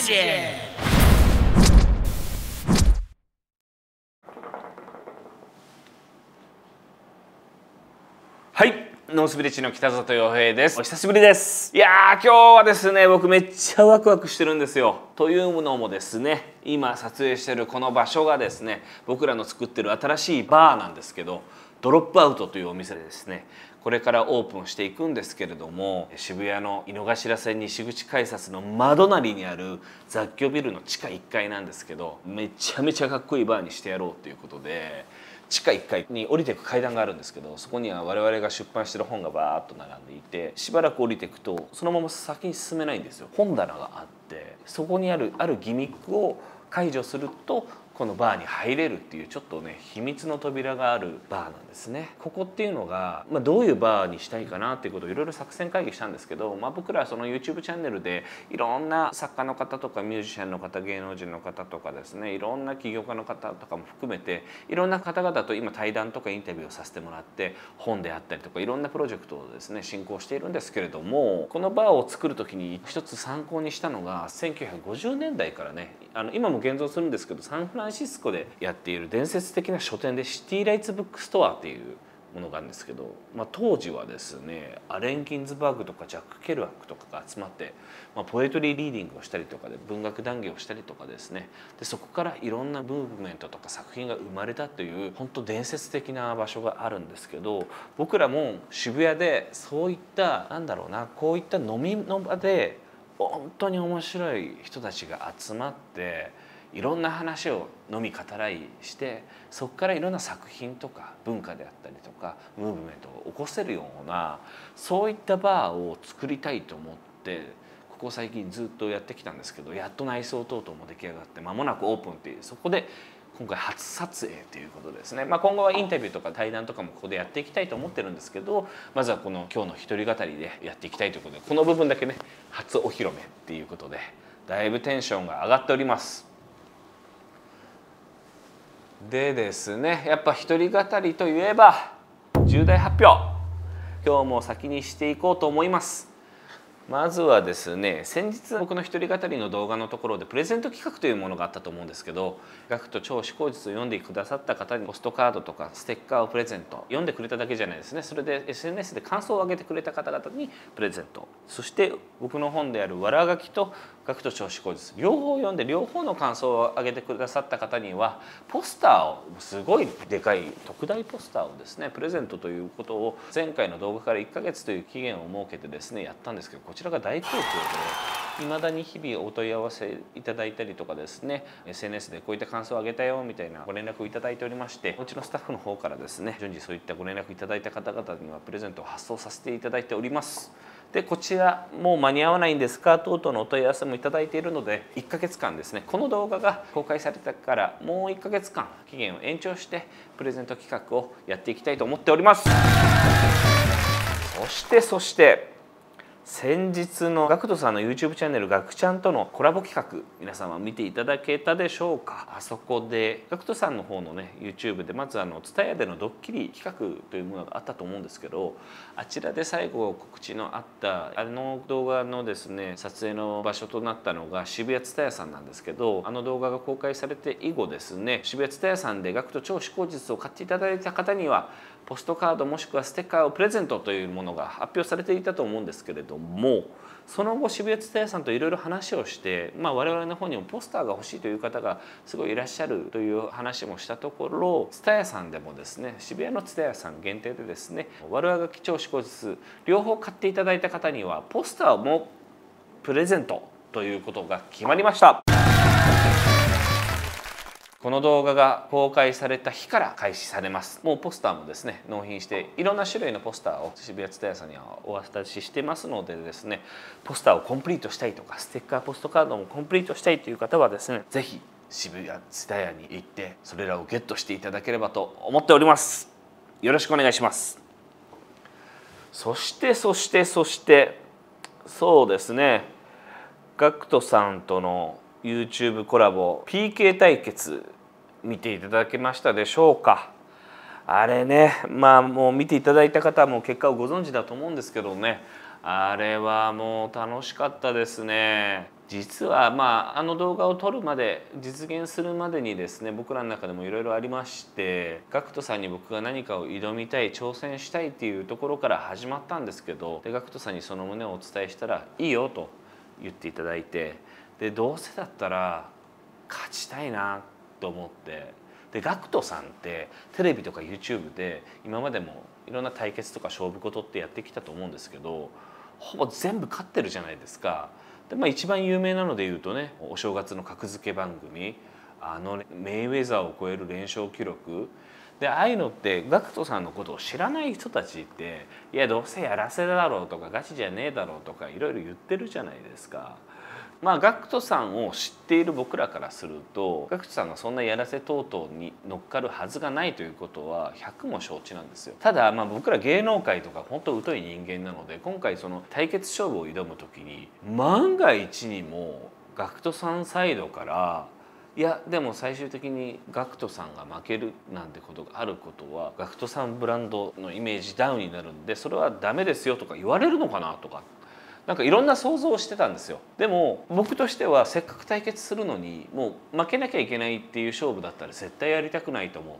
Imagine! はい、ノースビレッジの北里洋平です。お久しぶりです。いやー、今日はですね、僕めっちゃワクワクしてるんですよ。というのもですね、今撮影してるこの場所がですね、僕らの作ってる新しいバーなんですけど、ドロップアウトというお店でですね、これからオープンしていくんですけれども、渋谷の井の頭線西口改札の窓なりにある雑居ビルの地下1階なんですけど、めちゃめちゃかっこいいバーにしてやろうということで、地下1階に降りていく階段があるんですけど、そこには我々が出版してる本がバーッと並んでいて、しばらく降りていくとそのまま先に進めないんですよ。本棚があって、そこにあるギミックを解除するとこのバーに入れるっていう、ちょっとね秘密の扉があるバーなんですね。ここっていうのが、どういうバーにしたいかなっていうことをいろいろ作戦会議したんですけど、僕らはその YouTube チャンネルでいろんな作家の方とかミュージシャンの方、芸能人の方とかですね、いろんな起業家の方とかも含めていろんな方々と今対談とかインタビューをさせてもらって、本であったりとかいろんなプロジェクトをですね進行しているんですけれども、このバーを作る時に一つ参考にしたのが1950年代からね、今も現存するんですけど、サンフランシスコでやっている伝説的な書店でシティライツブックストアっていうものがあるんですけど、当時はですねアレン・ギンズバーグとかジャック・ケルアックとかが集まって、ポエトリーリーディングをしたりとかで文学談義をしたりとかですね、でそこからいろんなムーブメントとか作品が生まれたという本当伝説的な場所があるんですけど、僕らも渋谷でそういったこういった飲みの場で本当に面白い人たちが集まって、いろんな話を飲み語らいして、そこからいろんな作品とか文化であったりとかムーブメントを起こせるような、そういったバーを作りたいと思ってここ最近ずっとやってきたんですけど、やっと内装等々も出来上がって間もなくオープンっていう、そこで今回初撮影ということですね。今後はインタビューとか対談とかもここでやっていきたいと思ってるんですけど、まずはこの今日の一人語りでやっていきたいということで、この部分だけね初お披露目っていうことで、だいぶテンションが上がっております。でですね、やっぱ一人語りといえば重大発表、今日も先にしていこうと思います。まずはですね、先日僕の一人語りの動画のところでプレゼント企画というものがあったと思うんですけど、学と超思考術を読んでくださった方にポストカードとかステッカーをプレゼント、読んでくれただけじゃないですね、それで SNS で感想を上げてくれた方々にプレゼント、そして僕の本であるわらがきと学と超思考術両方読んで両方の感想を上げてくださった方にはポスターを、すごいでかい特大ポスターをですねプレゼントということを前回の動画から1ヶ月という期限を設けてですねやったんですけど、こちらが大好評で、未だに日々お問い合わせいただいたりとかですね、 SNS でこういった感想をあげたよみたいなご連絡をいただいておりまして、うちのスタッフの方からですね順次そういったご連絡いただいた方々にはプレゼントを発送させていただいております。でこちらもう間に合わないんですか等々のお問い合わせもいただいているので、1ヶ月間ですね、この動画が公開されたからもう1ヶ月間期限を延長してプレゼント企画をやっていきたいと思っております。そして先日のガクトさんの YouTube チャンネルガクちゃんとのコラボ企画、皆様見ていただけたでしょうか。あそこでガクトさんの方のね YouTube でまずTSUTAYAでのドッキリ企画というものがあったと思うんですけど、あちらで最後告知のあった動画のですね撮影の場所となったのが渋谷TSUTAYAさんなんですけど、動画が公開されて以後ですね、渋谷TSUTAYAさんでガクト超思考術を買っていただいた方にはポストカードもしくはステッカーをプレゼントというものが発表されていたと思うんですけれども、その後渋谷TSUTAYAさんといろいろ話をして、我々の方にもポスターが欲しいという方がすごいいらっしゃるという話もしたところ、TSUTAYAさんでもですね、渋谷のTSUTAYAさん限定でですね、悪あがき超思考術両方買っていただいた方にはポスターもプレゼントということが決まりました。この動画が公開された日から開始されます。もうポスターもですね納品して、いろんな種類のポスターを渋谷TSUTAYAさんにはお渡ししてますのでですね、ポスターをコンプリートしたいとかステッカーポストカードもコンプリートしたいという方はですね、是非渋谷TSUTAYAに行ってそれらをゲットしていただければと思っております。よろしくお願いします。そしてそうですね、GACKTさんとの YouTube コラボ PK 対決見ていただけましたでしょうか。あれね、もう見ていただいた方はもう結果をご存知だと思うんですけどね、あれはもう楽しかったですね。 実はあの動画を撮るまで実現するまでにですね、僕らの中でもいろいろありまして、GACKTさんに僕が何かを挑みたい、挑戦したいっていうところから始まったんですけど、でGACKTさんにその旨をお伝えしたらいいよと言っていただいて、でどうせだったら勝ちたいなと思って、でGACKTさんってテレビとか YouTube で今までもいろんな対決とか勝負事ってやってきたと思うんですけど、ほぼ全部勝ってるじゃないですか。で一番有名なので言うとね、お正月の格付け番組、メイウェザーを超える連勝記録で、ああいうのってGACKTさんのことを知らない人たちって「いやどうせやらせだろう」とか「ガチじゃねえだろう」とかいろいろ言ってるじゃないですか。GACKTさんを知っている僕らからするとGACKTさんがそんなやらせ等々に乗っかるはずがないということは100も承知なんですよ。ただ僕ら芸能界とか本当疎い人間なので、今回その対決勝負を挑む時に万が一にもGACKTさんサイドからいやでも最終的にGACKTさんが負けるなんてことがあることはGACKTさんブランドのイメージダウンになるんで、それはダメですよとか言われるのかなとか、なんかいろんな想像をしてたんですよ。でも僕としてはせっかく対決するのにもう負けなきゃいけないっていう勝負だったら絶対やりたくないと思って、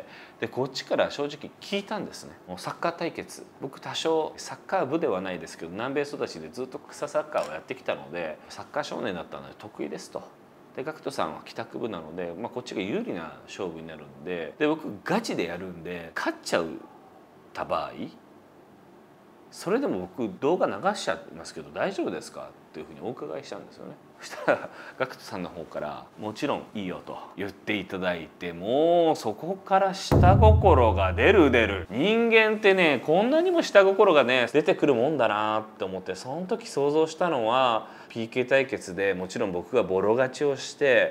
でこっちから正直聞いたんですね。もうサッカー対決、僕多少サッカー部ではないですけど南米育ちでずっと草サッカーをやってきたのでサッカー少年だったので得意ですと。でGACKTさんは帰宅部なので、こっちが有利な勝負になるんで、僕ガチでやるんで勝っちゃうた場合、それでも僕動画流しちゃいますけど大丈夫ですかっていうふうにお伺いしたんですよね。そしたらGACKTさんの方から「もちろんいいよ」と言っていただいて、もうそこから下心が出る人間ってね、こんなにも下心がね出てくるもんだなって思って、その時想像したのは PK 対決でもちろん僕がボロ勝ちをして、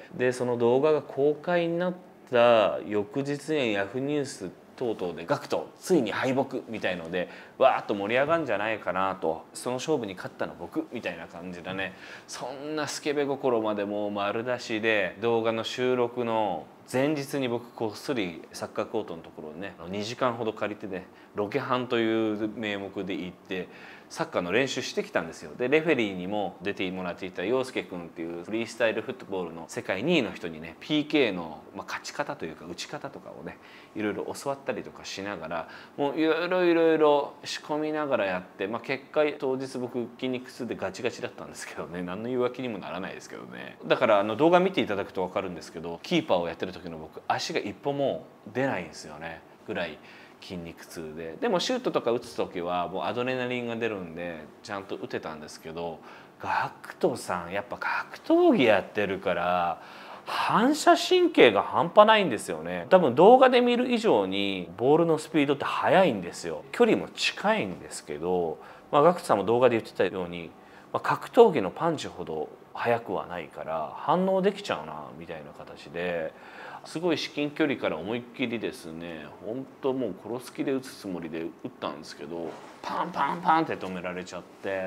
でその動画が公開になった翌日にヤフーニュース等々でGACKTついに敗北みたいのでわーっと盛り上がるんじゃないかなと、その勝負に勝ったの僕みたいな感じでね、そんなスケベ心までもう丸出しで、動画の収録の前日に僕こっそりサッカーコートのところをね2時間ほど借りてね、ロケハンという名目で行ってサッカーの練習してきたんですよ。でレフェリーにも出てもらっていた陽介君っていうフリースタイルフットボールの世界2位の人にね PK の勝ち方というか打ち方とかをねいろいろ教わったりとかしながら、もういろいろ仕込みながらやって、結果当日僕筋肉痛でガチガチだったんですけどね、何の言い訳にもならないですけどね。だから動画見ていただくと分かるんですけど、キーパーをやってる時の僕足が一歩も出ないんですよねぐらい筋肉痛で。でもシュートとか打つ時はもうアドレナリンが出るんでちゃんと打てたんですけど、GACKTさんやっぱ格闘技やってるから反射神経が半端ないんですよね。多分動画で見る以上にボールのスピードって速いんですよ。距離も近いんですけど、GACKTさんも動画で言ってたように、格闘技のパンチほど速くはないから反応できちゃうなみたいな形で、すごい至近距離から思いっきりですね、本当もう殺す気で打つつもりで打ったんですけど、パンパンパンって止められちゃって、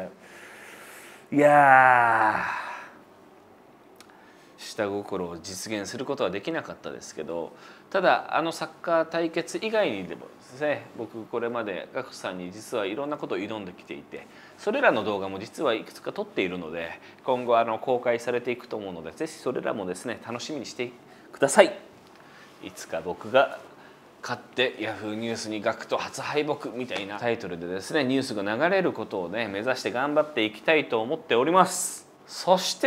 いや下心を実現することはできなかったですけど、ただサッカー対決以外にでもですね、僕これまでGACKTさんに実はいろんなことを挑んできていて、それらの動画も実はいくつか撮っているので今後公開されていくと思うので、ぜひそれらもですね楽しみにしてください。いつか僕が勝ってヤフーニュースにGACKT初敗北みたいなタイトルでですねニュースが流れることをね目指して頑張っていきたいと思っております。そして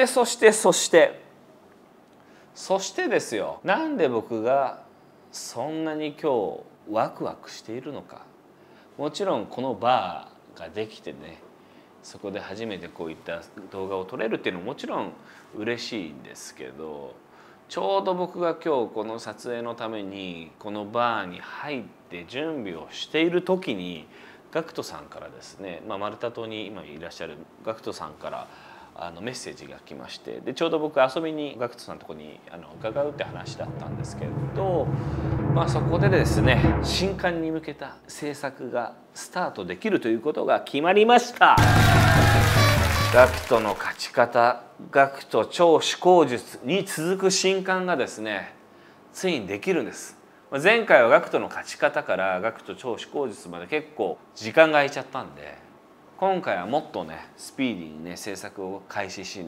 ですよ、なんで僕がそんなに今日ワクワクしているのか。もちろんこのバーができてね、そこで初めてこういった動画を撮れるっていうのももちろん嬉しいんですけど、ちょうど僕が今日この撮影のためにこのバーに入って準備をしている時にGACKTさんからですね、マルタ島に今いらっしゃるGACKTさんからメッセージが来まして、でちょうど僕遊びにGACKTさんのとこに伺うって話だったんですけれど、そこでですね新刊に向けた制作がスタートできるということが決まりました。GACKTの勝ち方、GACKT超思考術に続く新刊がですねついにできるんです。前回はGACKTの勝ち方からGACKT超思考術まで結構時間が空いちゃったんで、今回はもっとねスピーディーにね制作を開始しね、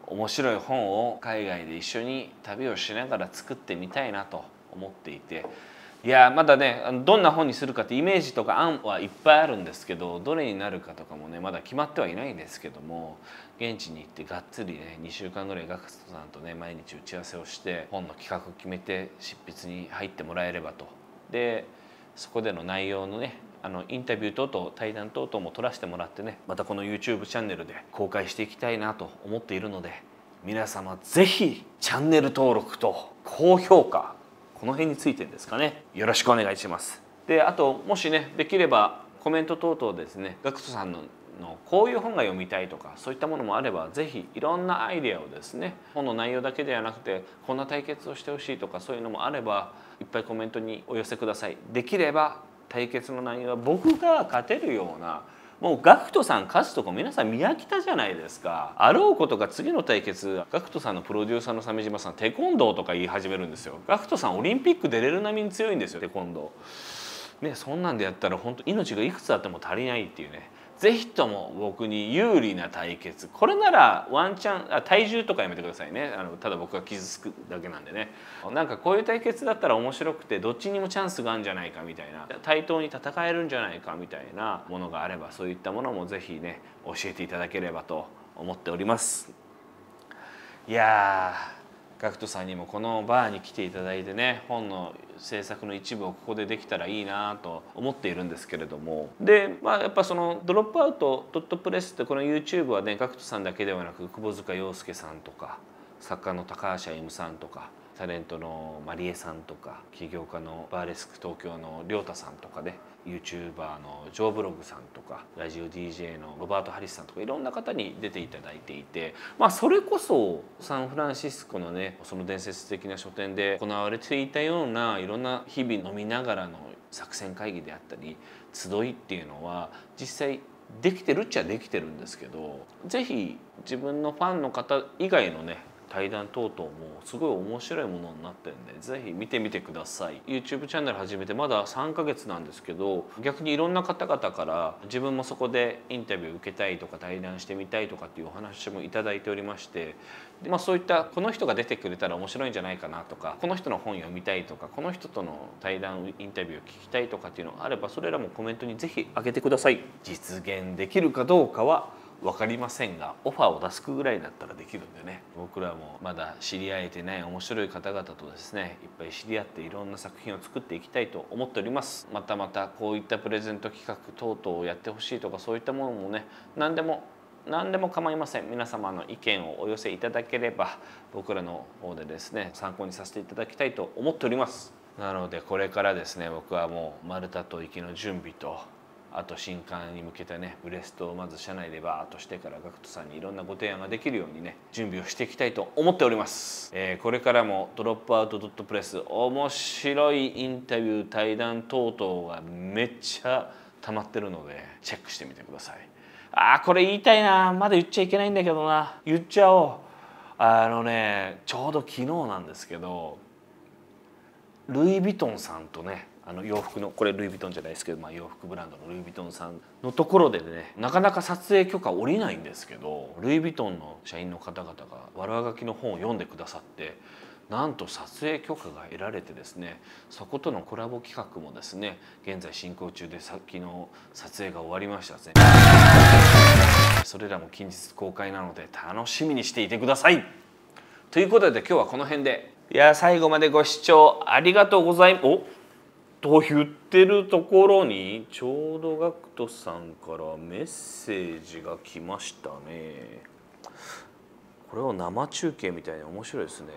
面白い本を海外で一緒に旅をしながら作ってみたいなと思っていて、いやまだねどんな本にするかってイメージとか案はいっぱいあるんですけど、どれになるかとかもねまだ決まってはいないんですけども、現地に行ってがっつりね2週間ぐらいガクトさんとね毎日打ち合わせをして本の企画を決めて執筆に入ってもらえればと。でそこでの内容のねインタビュー等々対談等々も撮らせてもらってね、またこの YouTube チャンネルで公開していきたいなと思っているので、皆様是非チャンネル登録と高評価、この辺についてですかね、よろしくお願いします。であともしねできればコメント等々ですね、ガクトさんのこういう本が読みたいとかそういったものもあれば、是非いろんなアイデアをですね、本の内容だけではなくてこんな対決をしてほしいとかそういうのもあればいっぱいコメントにお寄せください。できれば対決の内容は僕が勝てるような、もうガクトさん勝つとこ皆さん見飽きたじゃないですか。あろうことが次の対決、ガクトさんのプロデューサーの鮫島さんテコンドーとか言い始めるんですよ。ガクトさんオリンピック出れる並みに強いんですよテコンドーね。そんなんでやったら本当命がいくつあっても足りないっていうね。ぜひとも僕に有利な対決、これならワンチャン体重とかやめてくださいね。ただ僕が傷つくだけなんでね。なんかこういう対決だったら面白くてどっちにもチャンスがあるんじゃないかみたいな、対等に戦えるんじゃないかみたいなものがあれば、そういったものもぜひね教えていただければと思っております。いやガクトさんにもこのバーに来ていただいてね、本の制作の一部をここでできたらいいなと思っているんですけれども、でやっぱそのドロップアウトドットプレスってこの YouTube はねガクトさんだけではなく窪塚洋介さんとか作家の高橋歩さんとかタレントのマリエさんとか起業家のバーレスク東京の亮太さんとかね、 YouTuber のジョーブログさんとかラジオ DJ のロバート・ハリスさんとかいろんな方に出ていただいていて、それこそサンフランシスコのねその伝説的な書店で行われていたようないろんな日々飲みながらの作戦会議であったり集いっていうのは実際できてるっちゃできてるんですけど、是非自分のファンの方以外のね対談等々もすごい面白いものになってるんで、ぜひ見てみてください。 YouTube チャンネル始めてまだ3ヶ月なんですけど、逆にいろんな方々から自分もそこでインタビュー受けたいとか対談してみたいとかっていうお話もいただいておりまして、で、そういったこの人が出てくれたら面白いんじゃないかなとか、この人の本読みたいとか、この人との対談インタビューを聞きたいとかっていうのがあれば、それらもコメントにぜひ上げてください。実現できるかどうかは分かりませんが、オファーを出すぐらいだったらできるんでね、僕らもまだ知り合えてない面白い方々とですねいっぱい知り合っていろんな作品を作っていきたいと思っております。またこういったプレゼント企画等々をやってほしいとか、そういったものもね何でも構いません。皆様の意見をお寄せいただければ僕らの方でですね参考にさせていただきたいと思っております。なのでこれからですね僕はもうマルタと行きの準備と、あと新刊に向けてねブレストをまず社内でバーッとしてからガクトさんにいろんなご提案ができるようにね準備をしていきたいと思っております。これからもドロップアウトドットプレス面白いインタビュー対談等々がめっちゃ溜まってるのでチェックしてみてください。これ言いたいな、まだ言っちゃいけないんだけどな、言っちゃおう。ちょうど昨日なんですけどルイ・ヴィトンさんとね洋服のこれルイ・ヴィトンじゃないですけど、洋服ブランドのルイ・ヴィトンさんのところでねなかなか撮影許可下りないんですけど、ルイ・ヴィトンの社員の方々が悪あがきの本を読んでくださって、なんと撮影許可が得られてですね、そことのコラボ企画もですね現在進行中で、さっきの撮影が終わりましたですね。それらも近日公開なので楽しみにしていてください。ということで今日はこの辺で、最後までご視聴ありがとうございます。と言ってるところにちょうどガクトさんからメッセージが来ましたね。これを生中継みたいに面白いですね。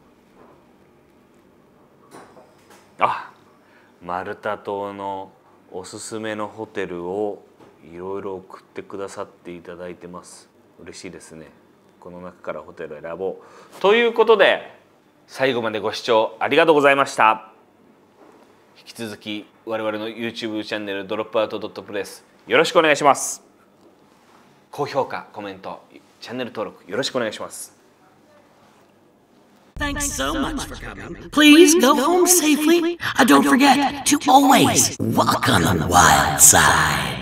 マルタ島のおすすめのホテルをいろいろ送ってくださっていただいてます。嬉しいですね。この中からホテルを選ぼうということで、最後までご視聴ありがとうございました。引き続き我々の YouTube チャンネルドロップアウトドットプレスよろしくお願いします。高評価、コメント、チャンネル登録よろしくお願いします。 Thanks so much for coming. Please go home safely. Don't forget to always walk on the wild side.